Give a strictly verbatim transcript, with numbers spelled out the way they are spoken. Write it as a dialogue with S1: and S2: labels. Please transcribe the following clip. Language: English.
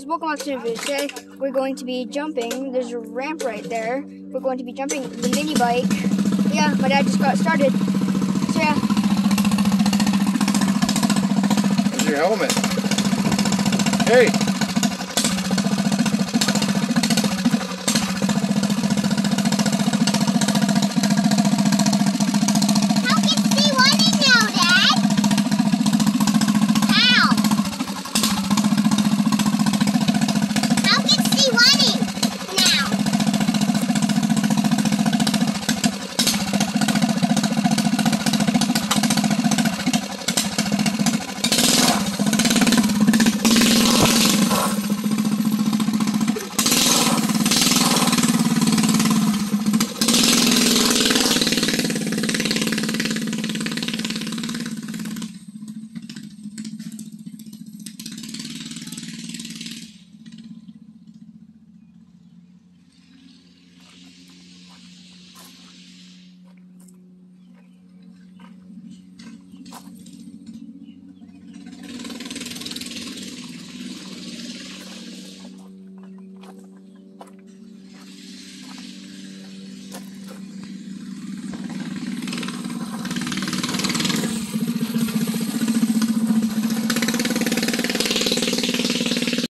S1: welcome back to the video. Today we're going to be jumping. There's a ramp right there. We're going to be jumping the mini bike. Yeah, my dad just got started. So yeah.
S2: Where's your helmet? Hey!